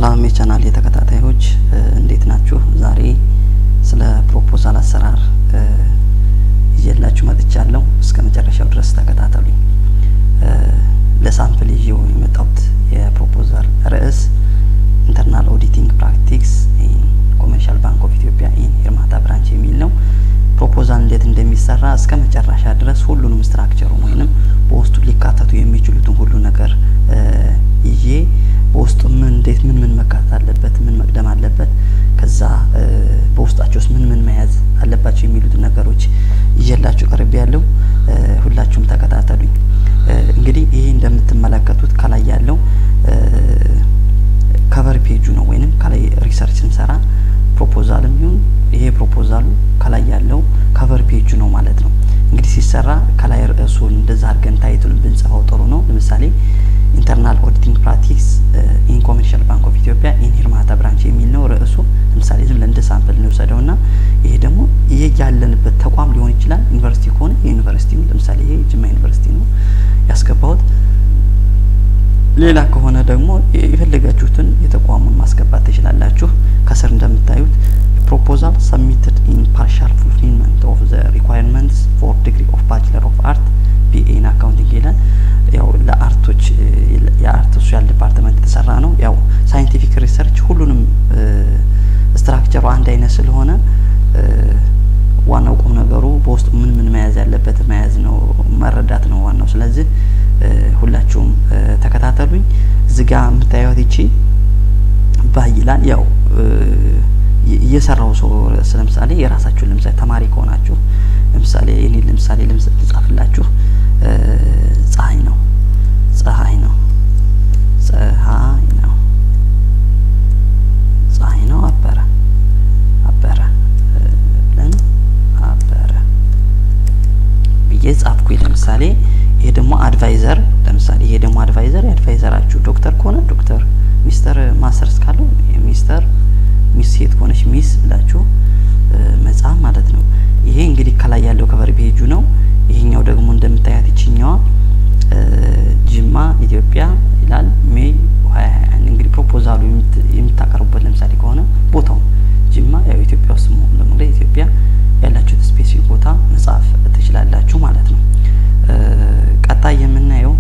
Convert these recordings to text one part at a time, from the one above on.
ሰላም የቻናል የተከታታዮች እንዴት ናችሁ? ዛሬ ስለ ፕሮፖዛል አሰራር ይዤላችሁ መጥቻለሁ። እስከ መጨረሻው ድረስ ተከታተሉኝ። ለሳምፕል ይዤው የመጣሁት የፕሮፖዛል ርዕስ ኢንተርናል ኦዲቲንግ ፕራክቲክስ ኢን ኮመርሻል ባንክ ኦፍ ኢትዮጵያ ኢን ሂርማታ ብራንች የሚል ነው። ፕሮፖዛል እንዴት እንደሚሰራ እስከ መጨረሻ ድረስ ሁሉንም ስትራክቸሩን ወይንም በውስጡ ሊካተቱ የሚችሉትን ሁሉ ነገር ይዤ በውስጡ እንዴት ምን መካተት አለበት፣ ምን መቅደም አለበት፣ ከዛ በውስጣቸውስ ምን መያዝ አለባቸው የሚሉት ነገሮች ይዤላችሁ ቀርቤያለሁ። ሁላችሁም ተከታተሉኝ። እንግዲህ ይሄ እንደምትመለከቱት ከላይ ያለው ከቨር ፔጁ ነው ወይንም ከላይ ሪሰርች ስንሰራ ፕሮፖዛልም ይሁን ይሄ ፕሮፖዛሉ ከላይ ያለው ከቨር ፔጁ ነው ማለት ነው። እንግዲህ ሲሰራ ከላይ ርዕሱን እንደዛ አድርገን ታይትሉን ብንጽፈው ጥሩ ነው። ለምሳሌ ኢንተርናል ኦዲቲንግ ፕራክቲክስ ኢን ኮመርሻል ባንክ ኦፍ ኢትዮጵያ ኢን ሂርማታ ብራንች የሚል ነው ርዕሱ። ለምሳሌ ዝም ለእንደ ሳምፕል እንውሰደውና ይሄ ደግሞ ያለንበት ተቋም ሊሆን ይችላል። ዩኒቨርሲቲ ከሆነ የዩኒቨርሲቲው ለምሳሌ ይሄ ጅማ ዩኒቨርሲቲ ነው ያስገባሁት። ሌላ ከሆነ ደግሞ የፈለጋችሁትን የተቋሙን ማስገባት ትችላላችሁ። ከስር እንደምታዩት proposal submitted in partial fulfillment of the requirements for degree of Bachelor of Art BA in accounting ይላል። ያው ለአርቶች የአርት ሶሻል ዲፓርትመንት ተሰራ ነው። ያው ሳይንቲፊክ ሪሰርች ሁሉንም ስትራክቸሩ አንድ አይነት ስለሆነ ዋናው ቁም ነገሩ በውስጡ ምን መያዝ ያለበት መያዝ ነው፣ መረዳት ነው ዋናው። ስለዚህ ሁላችሁም ተከታተሉኝ። እዚህ ጋር የምታዩት እቺ ባይላል ያው እየሰራው ሰው ለምሳሌ የራሳችሁን ለምሳሌ ተማሪ ከሆናችሁ ለምሳሌ እኔ ለምሳሌ ልጻፍላችሁ ፀሐይ ነው ብዬ ጻፍኩኝ። ለምሳሌ ይሄ ደግሞ አድቫይዘር ለምሳሌ ይሄ ደግሞ አድቫይዘራችሁ ዶክተር ከሆነ ዶክተር ሚስተር ማስተርስ ካለው ሚስተር ሚስ ሴት ከሆነች ሚስ ብላችሁ መጻፍ ማለት ነው። ይሄ እንግዲህ ከላይ ያለው ከቨር ፔጁ ነው። ይሄኛው ደግሞ እንደምታያት እቺኛዋ ጅማ ኢትዮጵያ ይላል ሜይ 2021 እንግዲህ ፕሮፖዛሉ የምታቀርቡበት ለምሳሌ ከሆነ ቦታው ጅማ ያው ኢትዮጵያ ውስጥ ነው ደግሞ ለኢትዮጵያ ያላችሁ ስፔሲፊክ ቦታ መጻፍ ትችላላችሁ ማለት ነው። ቀጣይ የምናየው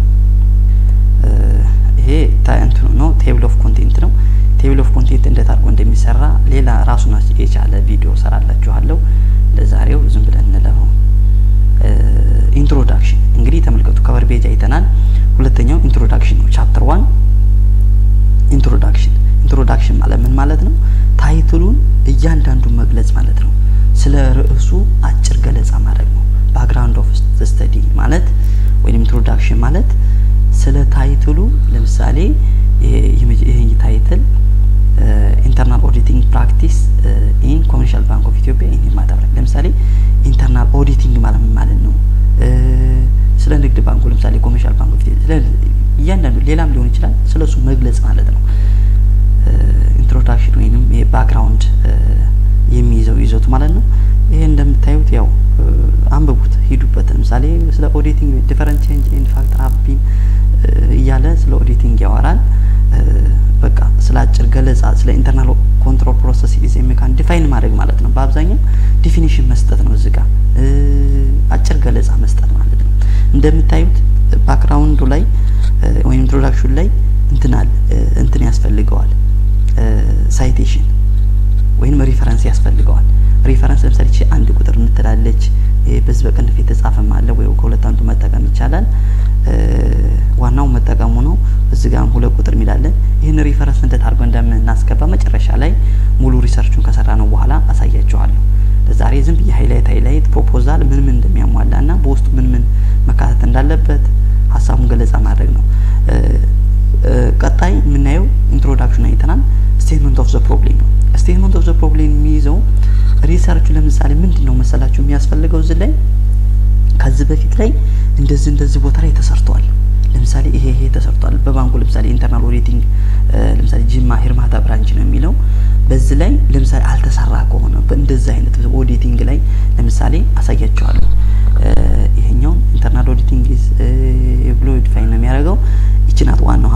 ይሄ ታንቱኑ ነው ቴብል ኦፍ ኮንቴንት ነው። ቴብል ኦፍ ኮንቴንት እንዴት አድርጎ እንደሚሰራ ሌላ ራሱን የቻለ ቪዲዮ ሰራላችኋለሁ። ለዛሬው ዝም ብለን እንለፈው። ኢንትሮዳክሽን እንግዲህ ተመልከቱ ከቨር ፔጅ አይተናል። ሁለተኛው ኢንትሮዳክሽን ነው። ቻፕተር 1 ኢንትሮዳክሽን ማለት ምን ማለት ነው? ታይትሉን እያንዳንዱን መግለጽ ማለት ነው። ስለ ርዕሱ አጭር ገለጻ ማድረግ ነው። ባክግራውንድ ኦፍ ስተዲ ማለት ወይም ኢንትሮዳክሽን ማለት ስለ ታይትሉ ለምሳሌ ይሄ ታይትል ኢንተርናል ኦዲቲንግ ፕራክቲስ ኢን ኮመርሻል ባንክ ኦፍ ኢትዮጵያ ኢን ሂርማታ ብራንች። ለምሳሌ ኢንተርናል ኦዲቲንግ ማለት ነው ስለ ንግድ ባንኩ ለምሳሌ ኮመርሻል ባንክ ኦፍ ኢትዮጵያ ስለ እያንዳንዱ ሌላም ሊሆን ይችላል ስለሱ መግለጽ ማለት ነው። ኢንትሮዳክሽን ወይንም ባክግራውንድ የሚይዘው ይዘቱ ማለት ነው። ይሄ እንደምታዩት ያው አንብቡት ሂዱበት። ለምሳሌ ስለ ኦዲቲንግ ዲፈረንት ቼንጅ ኢን ፋክተር ሃቭ ቢን እያለ ስለ ኦዲቲንግ ያወራል። በቃ ስለ አጭር ገለጻ ስለ ኢንተርናል ኮንትሮል ፕሮሰስ ኢዝ ሜካን ዲፋይን ማድረግ ማለት ነው። በአብዛኛው ዲፊኒሽን መስጠት ነው። እዚህ ጋር አጭር ገለጻ መስጠት ማለት ነው። እንደምታዩት ባክግራውንዱ ላይ ወይም ኢንትሮዳክሽን ላይ እንትን ያስፈልገዋል ሳይቴሽን ወይም ሪፈረንስ ያስፈልገዋል። ሪፈረንስ ለምሳሌ አንድ ቁጥር እንትላለች በዚህ በቅንፍ የተጻፈም አለ ወይ ከሁለት አንዱ መጠቀም ይቻላል። ዋናው መጠቀሙ ነው። እዚህ ጋር ሁለት ቁጥር ሚላለ ይሄን ሪፈረንስ እንዴት አድርገን እንደምናስገባ መጨረሻ ላይ ሙሉ ሪሰርቹን ከሰራ ነው በኋላ አሳያችኋለሁ። ለዛሬ ዝም ብዬ ሃይላይት ፕሮፖዛል ምን እንደሚያሟላና በውስጡ ምን መካተት እንዳለበት ሐሳቡን ገለጻ ማድረግ ነው። ቀጣይ የምናየው ኢንትሮዳክሽን አይተናል። ስቴትመንት ኦፍ ዘ ፕሮብሌም ነው። ስቴትመንት ኦፍ ዘ ፕሮብሌም የሚይዘው ሪሰርቹ ለምሳሌ ምንድነው መሰላችሁ የሚያስፈልገው እዚህ ላይ ከዚህ በፊት ላይ እንደዚህ ቦታ ላይ ተሰርቷል። ለምሳሌ ይሄ ተሰርቷል በባንኩ ለምሳሌ ኢንተርናል ኦዲቲንግ ለምሳሌ ጅማ ሂርማታ ብራንች ነው የሚለው በዚህ ላይ ለምሳሌ አልተሰራ ከሆነ በእንደዚህ አይነት ኦዲቲንግ ላይ ለምሳሌ አሳያችኋለሁ። ይሄኛው ኢንተርናል ኦዲቲንግ ብሎ ዲፋይን ነው የሚያደርገው። ይችናት ዋናው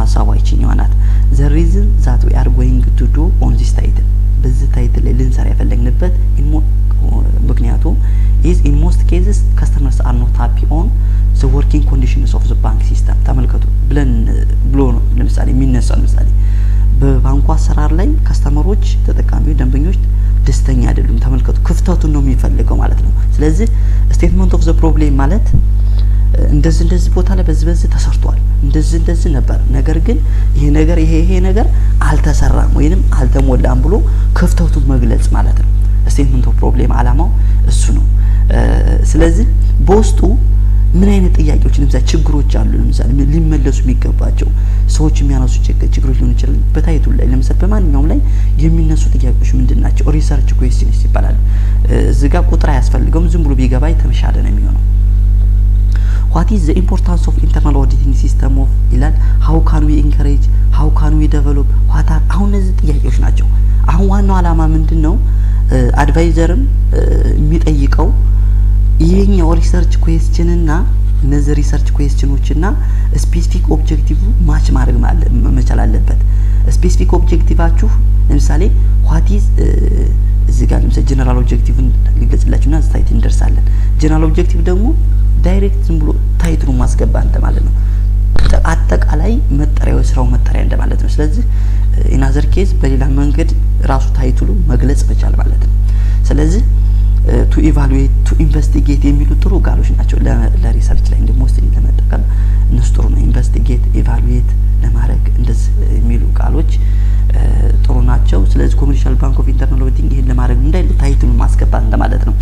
ሀሳቧ ይችኛዋ ናት the reason that we are going to do on this title በዚህ ታይትል ላይ ልንሰራ የፈለግንበት ምክንያቱም is in most cases customers are not happy on the working conditions of the bank system ተመልከቱ ብለን ብሎ ነው ለምሳሌ የሚነሳው ለምሳሌ በባንኩ አሰራር ላይ ከስተመሮች ተጠቃሚዎች ደንበኞች ደስተኛ አይደሉም ተመልከቱ ክፍተቱን ነው የሚፈልገው ማለት ነው ስለዚህ statement of the problem ማለት እንደዚህ ቦታ ላይ በዚህ ተሰርቷል እንደዚህ ነበር ነገር ግን ይሄ ነገር አልተሰራም ወይንም አልተሞላም ብሎ ክፍተቱን መግለጽ ማለት ነው statement of problem አላማው እሱ ነው ስለዚህ በውስጡ ምን አይነት ጥያቄዎች ለምሳሌ ችግሮች አሉ ለምሳሌ ሊመለሱ የሚገባቸው ሰዎች የሚያነሱ ችግሮች ሊሆኑ ይችላል በታይቱ ላይ ለምሳሌ በማንኛውም ላይ የሚነሱ ጥያቄዎች ምንድናቸው ሪሰርች ኩዌስችንስ ይባላሉ እዚህ ጋር ቁጥር አያስፈልገውም ዝም ብሎ ቢገባ የተመሻለ ነው የሚሆነው what is the importance of internal auditing system of ይላል how can we encourage how can we develop what are አሁን እነዚህ ጥያቄዎች ናቸው አሁን ዋናው አላማ ምንድነው አድቫይዘርም የሚጠይቀው ይሄኛው ሪሰርች ኩዌስችን እና እነዚህ ሪሰርች ኩዌስችኖችና ስፔሲፊክ ኦብጀክቲቭ ማች ማድረግ መቻል አለበት ስፔሲፊክ ኦብጀክቲቫችሁ ለምሳሌ what is እዚህ ጋር ለምሳሌ ጀነራል ኦብጀክቲቭን ሊገጽላችሁና ስታይት እንደርሳለን ጀነራል ኦብጀክቲቭ ደግሞ ዳይሬክት ዝም ብሎ ታይትሉ ማስገባ እንደማለት ነው አጠቃላይ መጠሪያው ስራው መጠሪያ እንደማለት ነው ስለዚህ in other case በሌላ መንገድ ራሱ ታይትሉ መግለጽ መቻል ማለት ነው ስለዚህ to evaluate to investigate የሚሉ ጥሩ ቃሎች ናቸው ለሪሰርች ላይ እንደሞስት ለመጠቀም እነሱ ጥሩ ነው ኢንቨስቲጌት ኢቫሉዌት ለማድረግ እንደዚህ የሚሉ ቃሎች ጥሩ ናቸው ስለዚህ ኮመርሻል ባንክ ኦፍ ኢንተርናል ኦዲቲንግ ይሄን ለማድረግ እንዳይል ታይትሉ ማስገባት እንደማለት ነው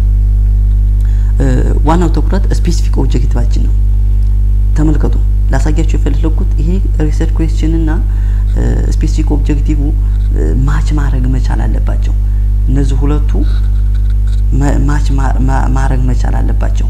ዋናው ትኩረት ስፔሲፊክ ኦብጀክቲቫችን ነው ተመልከቱ ላሳያችሁ የፈለኩት ይሄ ሪሰርች ኩዌስችን እና ስፔሲፊክ ኦብጀክቲቭ ማች ማድረግ መቻል አለባቸው እነዚህ ሁለቱ ማች ማድረግ መቻል አለባቸው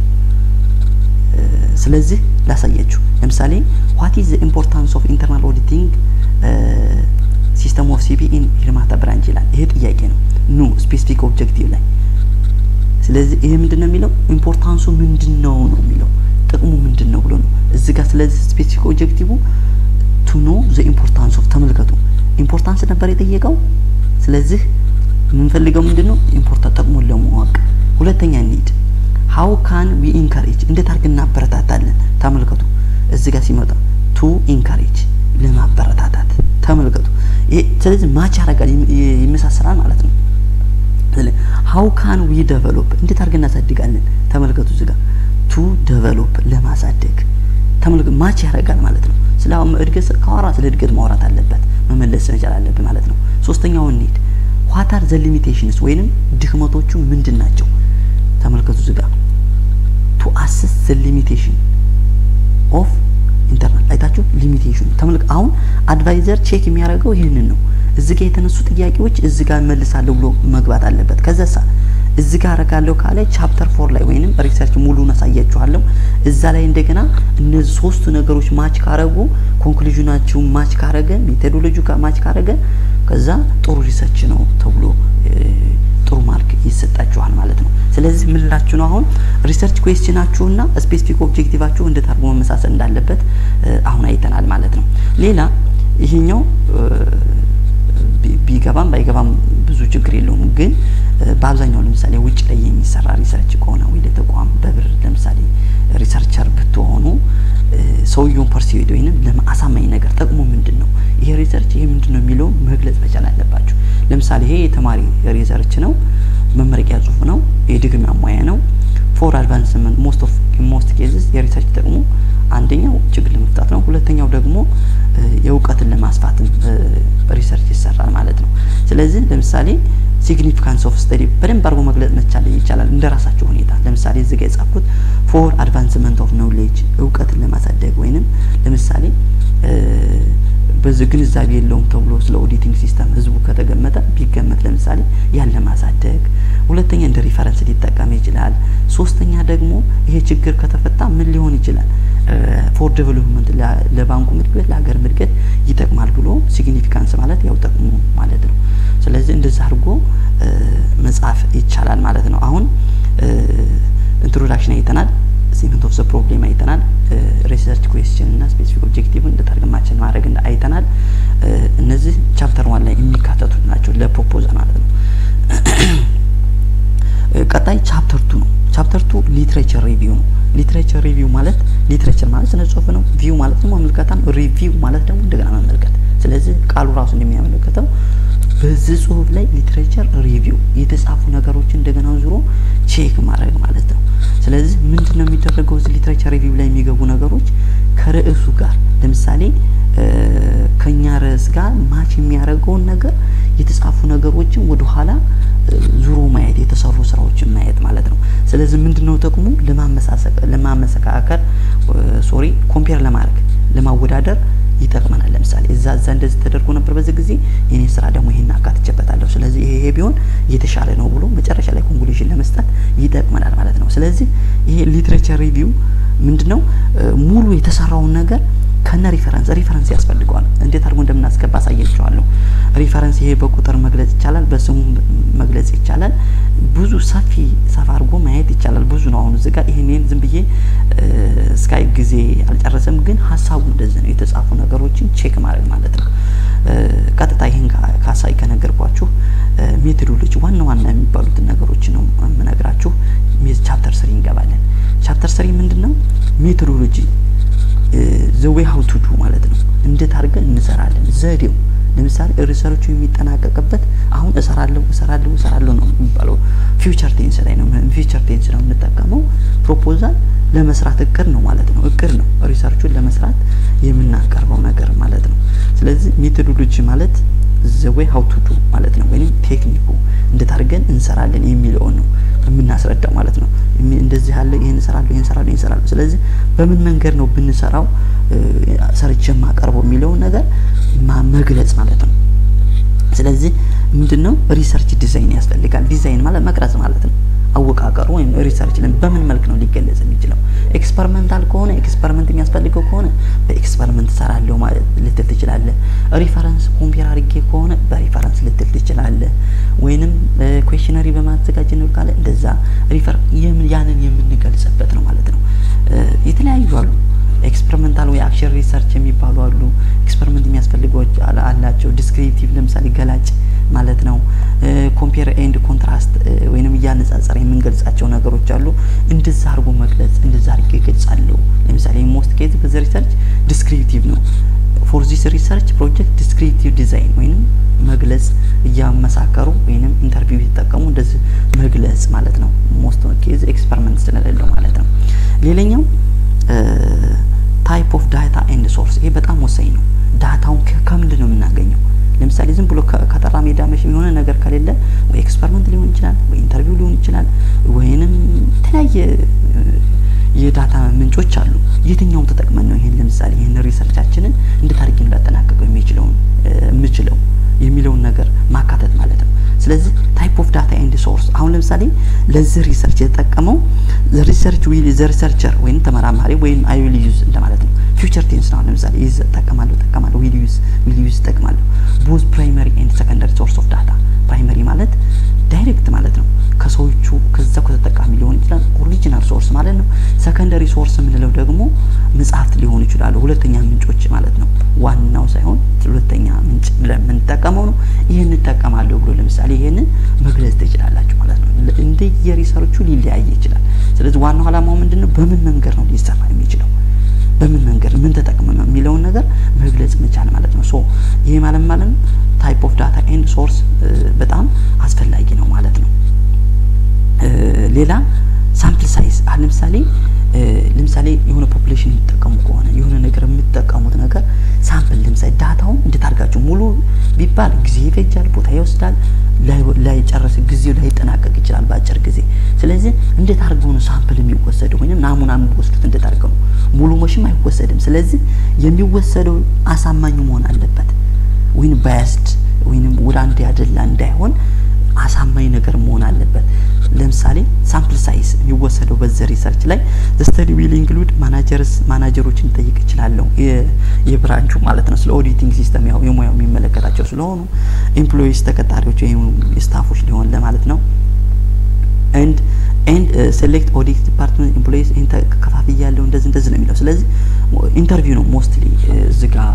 ስለዚህ ላሳያችሁ ለምሳሌ what is the importance of internal auditing system of CB in ሂርማታ ብራንች ይላል ይሄ ጥያቄ ነው ኑ ስፔሲፊክ ኦብጀክቲቭ ላይ ስለዚህ ይሄ ምንድነው የሚለው ኢምፖርታንሱ ምንድነው ነው የሚለው ጥቅሙ ምንድነው ብሎ ነው እዚህ ጋር ስለዚህ ስፔሲፊክ ኦብጀክቲቭ to know the importance of ተመልከቱ ኢምፖርታንስ ነበር የጠየቀው ስለዚህ ምን ፈልገው ምንድነው ኢምፖርታንት ጥቅሙን ለማወቅ ሁለተኛ ኒድ how can we encourage እንዴት አድርገን እናበረታታለን ተመልከቱ እዚህ ጋር ሲመጣ to encourage ለማበረታታት ተመልከቱ ይሄ ስለዚህ ማች ያረጋል ይመሳሰላል ማለት ነው how can we develop እንዴት አድርገን እናሳድጋለን ተመልከቱ እዚህ ጋር to develop ለማሳደግ ተመልከቱ ማች ያረጋል ማለት ነው ስላው እድገት ካወራ ስለ እድገት ማውራት አለበት መመለስ መቻል አለበት ማለት ነው ሶስተኛው ኒድ what are the limitations ወይንም ድክመቶቹ ምንድናቸው ተመልከቱ እዚህ ጋር to assess the limitation of internal አይታችሁ ሊሚቴሽን ተመልከቱ አሁን አድቫይዘር ቼክ የሚያደርገው ይሄንን ነው እዚህ ጋር የተነሱ ጥያቄዎች እዚህ ጋር መልሳለሁ ብሎ መግባት አለበት ከዛሳ እዚህ ጋር አረጋለሁ ካለ ቻፕተር 4 ላይ ወይንም ሪሰርች ሙሉን አሳያችኋለሁ እዛ ላይ እንደገና እነዚህ ሶስቱ ነገሮች ማች ካረጉ ኮንክሉዥናችሁ ማች ካረገ ሜቶዶሎጂው ጋር ማች ካረገ ከዛ ጥሩ ሪሰርች ነው ተብሎ ጥሩ ማርክ ይሰጣችኋል ማለት ነው ስለዚህ ምን ላችሁ ነው አሁን ሪሰርች ኩዌስችናችሁና ስፔሲፊክ ኦብጀክቲቫችሁ እንዴት አድርጎ መመሳሰል እንዳለበት አሁን አይተናል ማለት ነው ሌላ ይሄኛው ቢገባም ባይገባም ብዙ ችግር የለውም ግን በአብዛኛው ለምሳሌ ውጭ ላይ የሚሰራ ሪሰርች ከሆነ ወይ ለተቋም በብር ለምሳሌ ሪሰርቸር ብትሆኑ ሰውየውን ፐርሲቪድ ወይንም ለማሳማኝ ነገር ጠቅሞ ምንድነው ይሄ ሪሰርች ይሄ ምንድነው የሚለው መግለጽ መቻል አለባችሁ ለምሳሌ ይሄ የተማሪ ሪሰርች ነው መመረቂያ ጽሁፍ ነው የዲግሪ ማሟያ ነው ፎር አድቫንስመንት most cases የሪሰርች ጠቅሞ አንደኛው ችግር ለመፍታት ነው ሁለተኛው ደግሞ የእውቀትን ለማስፋት ሪሰርች ይሰራል ማለት ነው ስለዚህ ለምሳሌ significance of study በደንብ አርጎ መግለጽ መቻል ይቻላል እንደራሳችሁ ሁኔታ ለምሳሌ እዚህ ጋር የጻፍኩት for advancement of knowledge እውቀትን ለማሳደግ ወይንም ለምሳሌ በዚህ ግንዛቤ የለውም ተብሎ ስለ ኦዲቲንግ ሲስተም ህዝቡ ከተገመተ ቢገመት ለምሳሌ ያለ ማሳደግ ሁለተኛ እንደ ሪፈረንስ ሊጠቀም ይችላል ሶስተኛ ደግሞ ይሄ ችግር ከተፈታ ምን ሊሆን ይችላል for development ለባንኩ ምድገት ለሀገር ምድገት ይጠቅማል ብሎ significance ማለት ያው ጠቅሙ ማለት ነው ስለዚህ እንደዛ አድርጎ መጻፍ ይቻላል ማለት ነው አሁን ኢንትሮዳክሽን አይተናል statement of the problem አይተናል ሪሰርች ኩዌስችን እና ስፔሲፊክ ኦብጀክቲቭ እንደታርገማችን ማድረግ ለፕሮፖዛል ማለት ነው። ቀጣይ ቻፕተር 2 ነው። ቻፕተር 2 ሊትሬቸር ሪቪው ነው። ሊትሬቸር ሪቪው ማለት ሊትሬቸር ማለት ስነ ጽሁፍ ነው። ቪው ማለት ደግሞ መመልከታ ነው። ሪቪው ማለት ደግሞ እንደገና መመልከት። ስለዚህ ቃሉ ራሱ እንደሚያመለክተው በዚህ ጽሁፍ ላይ ሊትሬቸር ሪቪው የተጻፉ ነገሮችን እንደገና ዙሮ ቼክ ማድረግ ማለት ነው። ስለዚህ ምንድነው የሚደረገው እዚህ ሊትሬቸር ሪቪው ላይ የሚገቡ ነገሮች ከርዕሱ ጋር ለምሳሌ ከኛ ርዕስ ጋር ማች የሚያደርገውን ነገር የተጻፉ ነገሮችን ወደ ኋላ ዙሮ ማየት የተሰሩ ስራዎችን ማየት ማለት ነው። ስለዚህ ምንድነው ጥቅሙ ለማመሰካከር ኮምፔር ለማድረግ ለማወዳደር ይጠቅመናል። ለምሳሌ እዛ እንደዚህ ተደርጎ ነበር በዚህ ጊዜ የኔ ስራ ደግሞ ይሄን አካትቼበታለሁ ስለዚህ ይሄ ቢሆን የተሻለ ነው ብሎ መጨረሻ ላይ ኮንክሉዥን ለመስጠት ይጠቅመናል ማለት ነው። ስለዚህ ይሄ ሊትሬቸር ሪቪው ምንድነው ሙሉ የተሰራውን ነገር ከነ ሪፈረንስ ያስፈልጋል። እንዴት አድርጎ እንደምናስገባ አሳያችኋለሁ። ሪፈረንስ ይሄ በቁጥር መግለጽ ይቻላል፣ በስሙ መግለጽ ይቻላል፣ ብዙ ሰፋ አድርጎ ማየት ይቻላል። ብዙ ነው። አሁን እዚህ ጋር ይሄንን ዝም ብዬ ስካይ ጊዜ አልጨረሰም፣ ግን ሀሳቡ እንደዚህ ነው። የተጻፉ ነገሮችን ቼክ ማድረግ ማለት ነው። ቀጥታ ይሄን ካሳይ ከነገርኳችሁ ሜቶዶሎጂ ዋና የሚባሉት ነገሮች ነው የምነግራችሁ። ቻፕተር 3 እንገባለን። ቻፕተር 3 ምንድነው? ሜቶዶሎጂ the way how to do ማለት ነው። እንዴት አድርገን እንሰራለን ዘዴው። ለምሳሌ ሪሰርቹ የሚጠናቀቅበት አሁን እሰራለሁ ነው የሚባለው። ፊውቸር ቴንስ ላይ ነው። ፊውቸር ቴንስ ነው የምንጠቀመው። ፕሮፖዛል ለመስራት እቅድ ነው ማለት ነው። እቅድ ነው ሪሰርቹን ለመስራት የምናቀርበው ነገር ማለት ነው። ስለዚህ ሜቶዶሎጂ ማለት the way how to do ማለት ነው። ወይንም ቴክኒኩ እንዴት አድርገን እንሰራለን የሚለውን ነው የምናስረዳው ማለት ነው። እንደዚህ ያለ ይሄን እሰራለሁ። ስለዚህ በምን መንገድ ነው ብንሰራው ሰርቼ ማቀርበው የሚለውን ነገር መግለጽ ማለት ነው። ስለዚህ ምንድነው ሪሰርች ዲዛይን ያስፈልጋል። ዲዛይን ማለት መቅረጽ ማለት ነው። አወቃቀሩ ወይም ሪሰርች በምን መልክ ነው ሊገለጽ የሚችለው? ኤክስፐሪመንታል ከሆነ ኤክስፐሪመንት የሚያስፈልገው ከሆነ በኤክስፐሪመንት ሰራለሁ ማለት ልትል ትችላለህ። ሪፈረንስ ኮምፔር አድርጌ ከሆነ በሪፈረንስ ልትል ትችላለህ። ወይንም ኩዌስቸነሪ በማዘጋጀት ነው ካለ እንደዛ ያንን የምንገልጽበት ነው ማለት ነው። የተለያዩ አሉ። ኤክስፐሪመንታል ወይ አክሽን ሪሰርች የሚባሉ አሉ። ኤክስፐሪመንት የሚያስፈልገው አላቸው። ዲስክሪፕቲቭ ለምሳሌ ገላጭ ማለት ነው። ኮምፔር ኤንድ ኮንትራስት ወይንም ያነጻጸር የምንገልጻቸው ነገሮች አሉ። እንደዛ አድርጎ መግለጽ እንደዛ አድርጌ እገልጻለሁ። ለምሳሌ ሞስት ኬዝ በዚህ ሪሰርች ዲስክሪፕቲቭ ነው። ፎር ዚስ ሪሰርች ፕሮጀክት ዲስክሪፕቲቭ ዲዛይን ወይንም መግለጽ እያመሳከሩ ወይንም ኢንተርቪው የተጠቀሙ እንደዚህ መግለጽ ማለት ነው። ሞስት ኬዝ ኤክስፐሪመንት ስለሌለው ማለት ነው። ሌላኛው ታይፕ ኦፍ ዳታ ኤንድ ሶርስ ይሄ በጣም ወሳኝ ነው። ዳታውን ከምንድን ነው የምናገኘው? ለምሳሌ ዝም ብሎ ከተራ ሜዳ መሽ የሆነ ነገር ከሌለ ወይ ኤክስፐሪመንት ሊሆን ይችላል ወይ ኢንተርቪው ሊሆን ይችላል ወይንም ተለያየ የዳታ ምንጮች አሉ። የትኛውን ተጠቅመን ነው ይሄን ለምሳሌ ይሄን ሪሰርቻችንን እንዴት አድርገን እንዳጠናቀቀው የምችለው የሚለውን ነገር ማካተት ማለት ነው። ስለዚህ ታይፕ ኦፍ ዳታ ኤንድ ሶርስ አሁን ለምሳሌ ለዚህ ሪሰርች የተጠቀመው ሪሰርቸር ወይም ተመራማሪ ወይም አይ ዊል ዩዝ እንደማለት ነው። ፊውቸር ቴንስ ነው። ለምሳሌ ይዝ ተጠቀማለሁ ዊል ዩዝ ተጠቀማለሁ። ቦዝ ፕራይመሪ ኤንድ ሰከንዳሪ ሶርስ ኦፍ ዳታ። ፕራይመሪ ማለት ዳይሬክት ማለት ነው ከሰዎቹ ከዛው ከተጠቃሚ ሊሆን ይችላል። ኦሪጂናል ሶርስ ማለት ነው። ሰከንዳሪ ሶርስ የምንለው ደግሞ መጽሐፍት ሊሆኑ ይችላሉ። ሁለተኛ ምንጮች ማለት ነው። ዋናው ሳይሆን ሁለተኛ ምንጭ ለምን ተጠቀመው ነው ይሄን ተጠቀማለሁ ብሎ ለምሳሌ ይሄንን መግለጽ ትችላላችሁ ማለት ነው። እንደ የሪሰርቹ ሊለያይ ይችላል። ስለዚህ ዋናው ዓላማው ምንድነው? በምን መንገድ ነው ሊሰራ የሚችለው? በምን መንገድ ምን ተጠቅመን ነው የሚለውን ነገር መግለጽ መቻል ማለት ነው። ይሄ ማለት ታይፕ ኦፍ ዳታ ኤንድ ሶርስ በጣም አስፈላጊ ነው ማለት ነው። ሌላ ሳምፕል ሳይዝ ለምሳሌ የሆነ ፖፑሌሽን የሚጠቀሙ ከሆነ የሆነ ነገር የምትጠቀሙት ነገር ሳምፕል ለምሳሌ ዳታውን እንዴት አድርጋችሁ ሙሉ ቢባል ጊዜ ይፈጃል፣ ቦታ ይወስዳል፣ ላይ ጨርስ ጊዜው ላይ ተጠናቀቅ ይችላል በአጭር ጊዜ። ስለዚህ እንዴት አድርገው ነው ሳምፕል የሚወሰደው ወይንም ናሙና የሚወስዱት? እንዴት አድርገው ነው? ሙሉ መሽም አይወሰድም። ስለዚህ የሚወሰደው አሳማኝ መሆን አለበት ወይንም ባያስድ ወይንም ወደ አንድ ያደላ እንዳይሆን አሳማኝ ነገር መሆን አለበት። ለምሳሌ ሳምፕል ሳይዝ የሚወሰደው በዚህ ሪሰርች ላይ the study will include ማናጀሮችን ጠይቅ ይችላል የብራንቹ ማለት ነው። ስለ ኦዲቲንግ ሲስተም ያው የሙያው የሚመለከታቸው ስለሆኑ ኤምፕሎይስ ተቀጣሪዎች ወይም ስታፎች ሊሆን ለማለት ነው። and select audit department employees ከፋፍያለው እንደዚህ ነው የሚለው። ስለዚህ ኢንተርቪው ነው ሞስትሊ እዚህ ጋር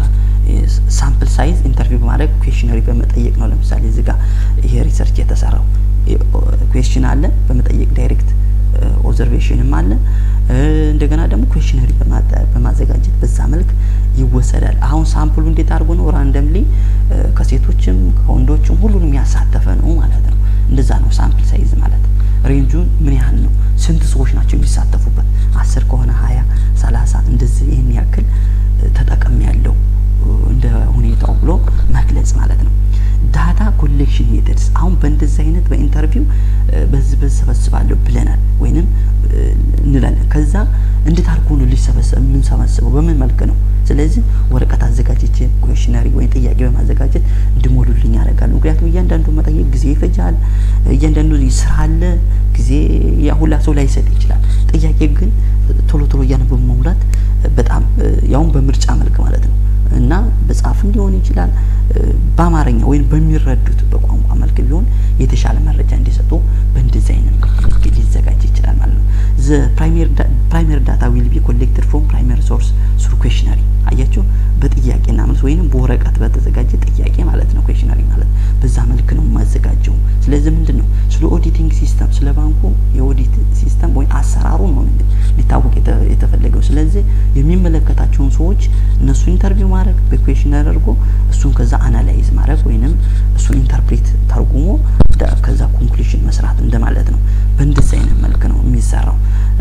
ሳምፕል ሳይዝ ኢንተርቪው በማድረግ ኩዌሽነሪ በመጠየቅ ነው ለምሳሌ እዚህ ጋር ይሄ ሪሰርች የተሰራው ኩዌሽን አለ በመጠየቅ ዳይሬክት ኦብዘርቬሽንም አለ እንደገና ደግሞ ኩዌሽነሪ በማዘጋጀት በዛ መልክ ይወሰዳል አሁን ሳምፕሉ እንዴት አድርጎ ነው ራንደምሊ ከሴቶችም ከወንዶችም ሁሉንም ያሳተፈ ነው ማለት ነው እንደዛ ነው ሳምፕል ሳይዝ ማለት ሬንጁን ምን ያህል ነው ስንት ሰዎች ናቸው የሚሳተፉበት 10 ከሆነ 20 30 እንደዚህ ይሄን ያክል ተጠቅም ያለው እንደ ሁኔታው ብሎ መግለጽ ማለት ነው ዳታ ኮሌክሽን ሜተድስ አሁን በእንደዚህ አይነት በኢንተርቪው በዚህ ሰበስባለሁ ብለናል ወይንም እንላለን ከዛ እንዴት አድርጎ ነው ሊሰበሰብ ምን ሰበስበው በምን መልኩ ነው ስለዚህ ወረቀት አዘጋጅቼ ኩዌሽነሪ ወይ ጥያቄ በማዘጋጀት እንድሞሉልኝ ያደርጋሉ ምክንያቱም እያንዳንዱ መጠየቅ ጊዜ ይፈጃል እያንዳንዱ ስራ አለ ጊዜ ያሁላ ሰው ላይ ይሰጥ ይችላል ጥያቄ ግን ቶሎ ቶሎ ያነበ መሙላት በጣም ያውን በምርጫ መልክ ማለት ነው እና በጻፍም ሊሆን ይችላል በአማርኛ ወይ በሚረዱት በቋንቋ መልክ ቢሆን የተሻለ መረጃ እንዲሰጡ በእንደዚህ አይነት መልክ ሊዘጋጅ ይችላል ማለት ነው the primary data will be collected from primary source through questionnaire አያችሁ በጥያቄና መልስ ወይንም በወረቀት በተዘጋጀ ጥያቄ ማለት ነው ኩዌሽነሪ ማለት በዛ መልክ ነው ማዘጋጀው ስለዚህ ምንድነው ስለ ኦዲቲንግ ሲስተም ስለ ባንኩ የኦዲት ሲስተም ወይ አሰራሩ ነው ሊታወቅ የተፈለገው ስለዚህ የሚመለከታቸውን ሰዎች እነሱ ኢንተርቪው ማድረግ በኩዌሽነሪ አድርጎ እሱን ከዛ አናላይዝ ማድረግ ወይንም እሱን ኢንተርፕሬት ተርጉሞ ከዛ ኮንክሉዥን መስራት እንደማለት ነው በእንደዚህ አይነት መልክ ነው የሚሰራው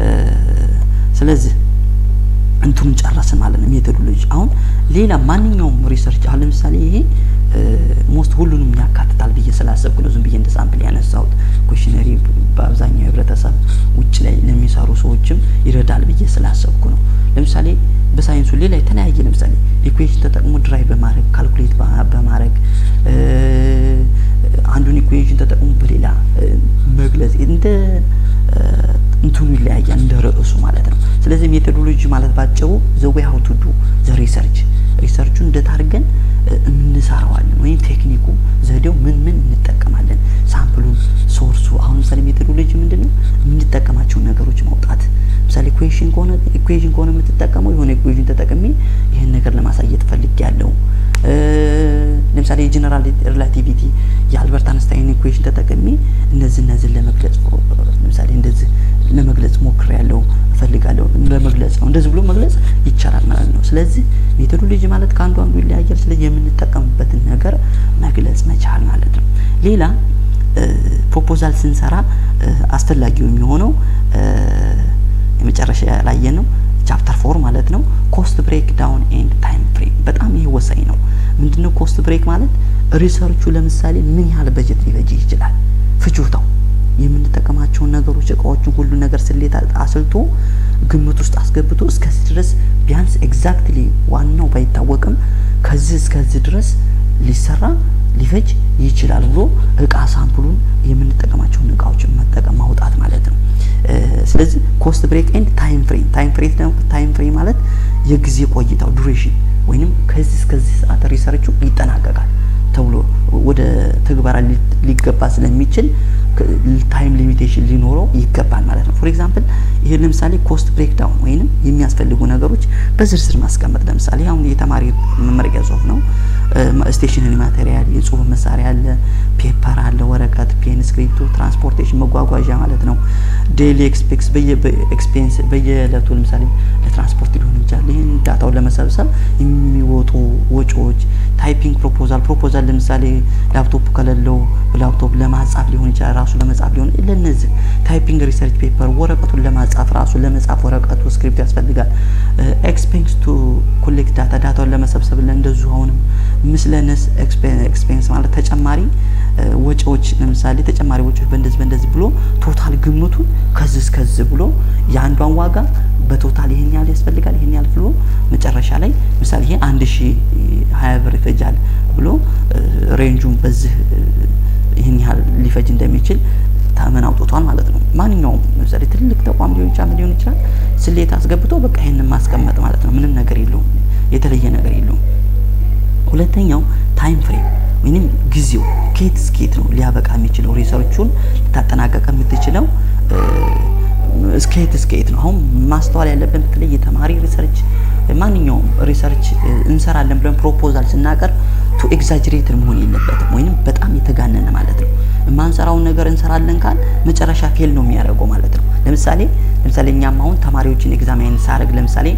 ስለዚህ እንቱን ጨረስን ማለት ነው ሜቶዶሎጂ አሁን ሌላ ማንኛውም ሪሰርች አለ ለምሳሌ ይሄ ሞስት ሁሉንም ያካትታል ብዬ ስላሰብኩ ነው ዝም ብዬ እንደ ሳምፕል ያነሳሁት ኩዌሽነሪ በአብዛኛው ህብረተሰብ ውጭ ላይ ለሚሰሩ ሰዎችም ይረዳል ብዬ ስላሰብኩ ነው ለምሳሌ በሳይንሱ ሌላ የተለያየ ለምሳሌ ኢኩዌሽን ተጠቅሞ ድራይቭ በማድረግ ካልኩሌት በማድረግ አንዱን ኢኩዌሽን ተጠቅሞ በሌላ መግለጽ እንደ እንትኑ ይለያያል እንደ ርዕሱ ማለት ነው ስለዚህ ሜቶዶሎጂ ማለት ባጭሩ the way how to do the research ሪሰርቹን እንደታርገን እንሰራዋለን ወይ ቴክኒኩ ዘዴው ምን እንጠቀማለን ሳምፕሉን ሶርሱ አሁን ለምሳሌ ሜቶዶሎጂ ምንድነው እንጠቀማቸው ነገሮች ማውጣት ለምሳሌ ኢኩዌሽን ከሆነ የምትጠቀመው የሆነ ኢኩዌሽን ተጠቅሜ ይሄን ነገር ለማሳየት ፈልጌያለሁ ለምሳሌ ጀነራል ሪሌቲቪቲ የአልበርት አንስታይን ኢኩዌሽን ተጠቅሜ እነዚህ ለመግለጽ ለምሳሌ እንደዚህ ለመግለጽ ሞክሬያለሁ እፈልጋለሁ ለመግለጽ ነው እንደዚህ ብሎ መግለጽ ይቻላል ማለት ነው ስለዚህ ሜቶዶሎጂ ማለት ከአንዱ ይለያያል ስለዚህ የምንጠቀምበትን ነገር መግለጽ መቻል ማለት ነው ሌላ ፕሮፖዛል ስንሰራ አስፈላጊው የሚሆነው የመጨረሻ ላይ ነው ቻፕተር 4 ማለት ነው ኮስት ብሬክ ዳውን ኤንድ ታይም ፍሬም በጣም ይሄ ወሳኝ ነው ምንድነው ኮስት ብሬክ ማለት ሪሰርቹ ለምሳሌ ምን ያህል በጀት ሊፈጅ ይችላል ፍጆታው የምንጠቀማቸው ነገሮች እቃዎችን ሁሉ ነገር ስሌት አስልቶ ግምት ውስጥ አስገብቶ እስከዚህ ድረስ ቢያንስ ኤግዛክትሊ ዋናው ባይታወቅም ከዚህ እስከዚህ ድረስ ሊሰራ ሊፈጅ ይችላል ብሎ እቃ ሳምፕሉን የምንጠቀማቸውን እቃዎችን መጠቀም ማውጣት ማለት ነው ስለዚህ ኮስት ብሬክ ኤንድ ታይም ፍሬም ማለት የጊዜ ቆይታው ዱሬሽን ወይንም ከዚህ እስከዚህ ሰዓት ሪሰርቹ ይጠናቀቃል ተብሎ ወደ ተግባራ ሊገባ ስለሚችል ታይም ሊሚቴሽን ሊኖረው ይገባል ማለት ነው ፎር ኤግዛምፕል ይሄ ለምሳሌ ኮስት ብሬክ ዳውን ወይንም የሚያስፈልጉ ነገሮች በዝርዝር ማስቀመጥ ለምሳሌ አሁን የተማሪ መመረቂያ ጽሁፍ ነው ስቴሽነሪ ማቴሪያል የጽሁፍ መሳሪያ አለ ፔፐር አለ ወረቀት ፔን ስክሪፕቶ ትራንስፖርቴሽን መጓጓዣ ማለት ነው ዴይሊ ኤክስፔንስ በየለቱ ለምሳሌ ለትራንስፖርት ሊሆን ይችላል ይሄን ዳታውን ለመሰብሰብ የሚወጡ ወጪዎች ታይፒንግ ፕሮፖዛል ለምሳሌ ላፕቶፕ ከሌለው ላፕቶፕ ለማጻፍ ሊሆን ይችላል ራሱ ለመጻፍ ሊሆን ለነዚህ ታይፒንግ ሪሰርች ፔፐር ወረቀቱን ለማጻፍ ራሱ ለመጻፍ ወረቀቱ ስክሪፕት ያስፈልጋል ኤክስፔንስ ቱ ኮሌክት ዳታውን ለመሰብሰብ ለእንደዚሁ አሁንም ምስለነስ ኤክስፔንስ ማለት ተጨማሪ ወጪዎች ለምሳሌ ተጨማሪ ወጪዎች በእንደዚህ ብሎ ቶታል ግምቱን ከዚህ ብሎ ያንዷን ዋጋ በቶታል ይሄን ያህል ያስፈልጋል ይሄን ያህል ብሎ መጨረሻ ላይ ምሳሌ ይሄ 1020 ብር ይፈጃል ብሎ ሬንጁን በዚህ ይሄን ያህል ሊፈጅ እንደሚችል ታመን አውጥቷል ማለት ነው ማንኛውም ለምሳሌ ትልቅ ተቋም ሊሆን ይችላል ስሌት አስገብቶ በቃ ይሄንን ማስቀመጥ ማለት ነው ምንም ነገር የለውም የተለየ ነገር የለውም ሁለተኛው ታይም ፍሬም ወይንም ጊዜው ስኬት ነው ሊያበቃ የሚችለው ሪሰርቹን ታጠናቀቀ የምትችለው ስኬት ነው አሁን ማስተዋል ያለብን በተለይ የተማሪ ሪሰርች ማንኛውም ሪሰርች እንሰራለን ብለን ፕሮፖዛል ስናቀርብ ቱ ኤግዛጀሬትድ መሆን የለበትም ወይንም በጣም የተጋነነ ማለት ነው። ማንሰራውን ነገር እንሰራለን ካል መጨረሻ ፌል ነው የሚያደርገው ማለት ነው። ለምሳሌ እኛም አሁን ተማሪዎችን ኤግዛማይን ሳረግ ለምሳሌ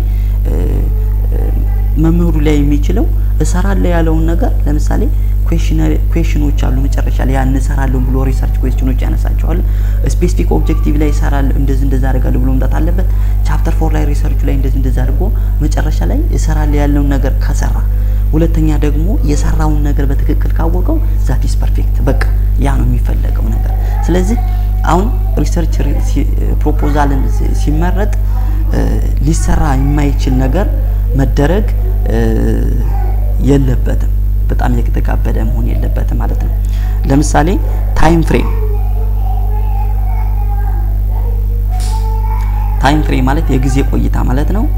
መምህሩ ላይ የሚችለው እሰራለሁ ያለውን ነገር ለምሳሌ ኩዌሽኖች አሉ መጨረሻ ላይ ያን እሰራለሁ ብሎ ሪሰርች ኩዌሽኖች ያነሳቸዋል። ስፔሲፊክ ኦብጀክቲቭ ላይ እሰራለሁ እንደዛ አደርጋለሁ ብሎ መጣት አለበት። ቻፕተር 4 ላይ ሪሰርቹ ላይ እንደዛ አድርጎ መጨረሻ ላይ እሰራለሁ ያለውን ነገር ከሰራ፣ ሁለተኛ ደግሞ የሰራውን ነገር በትክክል ካወቀው ዛት ኢዝ ፐርፌክት በቃ ያ ነው የሚፈልገው ነገር። ስለዚህ አሁን ሪሰርች ፕሮፖዛልን ሲመረጥ ሊሰራ የማይችል ነገር መደረግ የለበትም። በጣም የተጋበደ መሆን የለበትም ማለት ነው። ለምሳሌ ታይም ፍሬም ማለት የጊዜ ቆይታ ማለት ነው።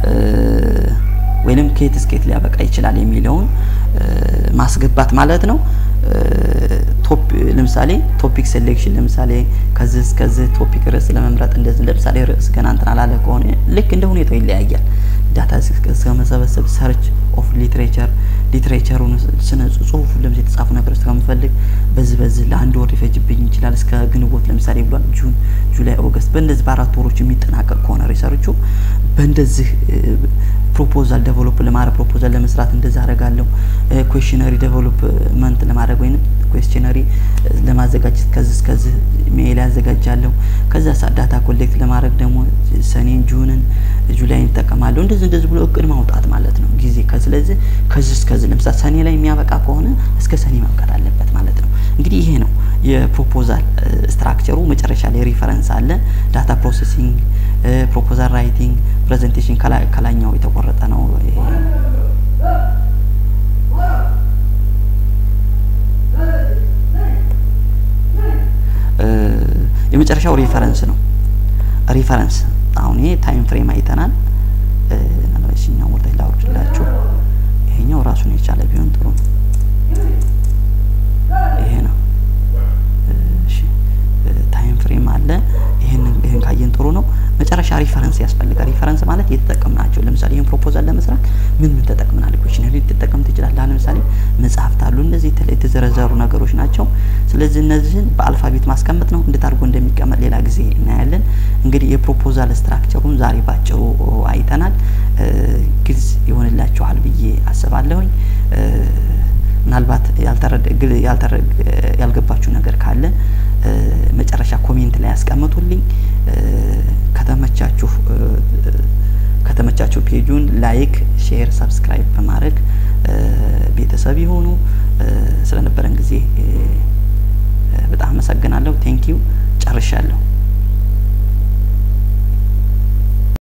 ወይንም ከየት እስከየት ሊያበቃ ይችላል የሚለውን ማስገባት ማለት ነው። ለምሳሌ ቶፒክ ሴሌክሽን ለምሳሌ ከዚህ ቶፒክ ርዕስ ለመምረጥ እንደዚህ ለምሳሌ ርዕስ ገና እንትን አላለ ከሆነ ልክ እንደ ሁኔታው ይለያያል። ዳታ እስከመሰበሰብ ሰርች ኦፍ ሊትሬቸሩን ስነ ጽሁፍ ለምሳሌ የተጻፉ ነገሮች እስከምፈልግ በዚህ ለአንድ ወር ይፈጅብኝ ይችላል እስከ ግንቦት ለምሳሌ ብሏል። ጁን፣ ጁላይ፣ ኦገስት በእንደዚህ በአራት ወሮች የሚጠናቀቅ ከሆነ ሪሰርቹ በእንደዚህ ፕሮፖዛል ዴቨሎፕ ለማድረግ ፕሮፖዛል ለመስራት እንደዛ አደርጋለሁ። ኩዌሽነሪ ዴቨሎፕመንት ለማድረግ ወይንም ኩዌሽነሪ ለማዘጋጀት ከዚህ ሜል ያዘጋጃለሁ። ከዛ ዳታ ኮሌክት ለማድረግ ደግሞ ሰኔን፣ ጁንን፣ ጁላይን ተጠቀማለሁ። እንደዚህ ብሎ እቅድ ማውጣት ማለት ነው ጊዜ። ስለዚህ ከዚህ ለምሳሌ ሰኔ ላይ የሚያበቃ ከሆነ እስከ ሰኔ ማብቃት አለበት ማለት ነው። እንግዲህ ይሄ ነው የፕሮፖዛል ስትራክቸሩ። መጨረሻ ላይ ሪፈረንስ አለ፣ ዳታ ፕሮሰሲንግ፣ ፕሮፖዛል ራይቲንግ፣ ፕሬዘንቴሽን ከላኛው የተቆረጠ ነው። የመጨረሻው ሪፈረንስ ነው። ሪፈረንስ አሁን ይሄ ታይም ፍሬም አይተናል። እናላሽኛው ወርታይ ላውርድላችሁ። ይሄኛው ራሱን የቻለ ቢሆን ጥሩ ነው። ይሄ ነው። እሺ ታይም ፍሬም አለ። ይሄን ካየን ጥሩ ነው። መጨረሻ ሪፈረንስ ያስፈልጋል። ሪፈረንስ ማለት የተጠቀምናቸው ለምሳሌ ይሄን ፕሮፖዛል ለመስራት ምን ተጠቅመናል? ኩዌሽነሪ ተጠቅመን ትችላለህ። ለምሳሌ መጽሐፍት አሉ እንደዚህ የተዘረዘሩ ነገሮች ናቸው። ስለዚህ እነዚህን በአልፋቤት ማስቀመጥ ነው። እንዴት አድርጎ እንደሚቀመጥ ሌላ ጊዜ እናያለን። እንግዲህ የፕሮፖዛል ስትራክቸሩን ዛሬ ባጭሩ አይተናል። ግልጽ ይሆንላችኋል ብዬ አስባለሁኝ። ምናልባት ያልገባችሁ ነገር ካለ መጨረሻ ኮሜንት ላይ ያስቀምጡልኝ። ከተመቻችሁ ፔጁን ላይክ፣ ሼር፣ ሰብስክራይብ በማድረግ ቤተሰብ ይሁኑ። ስለነበረን ጊዜ በጣም አመሰግናለሁ። ቴንኪው። ጨርሻለሁ።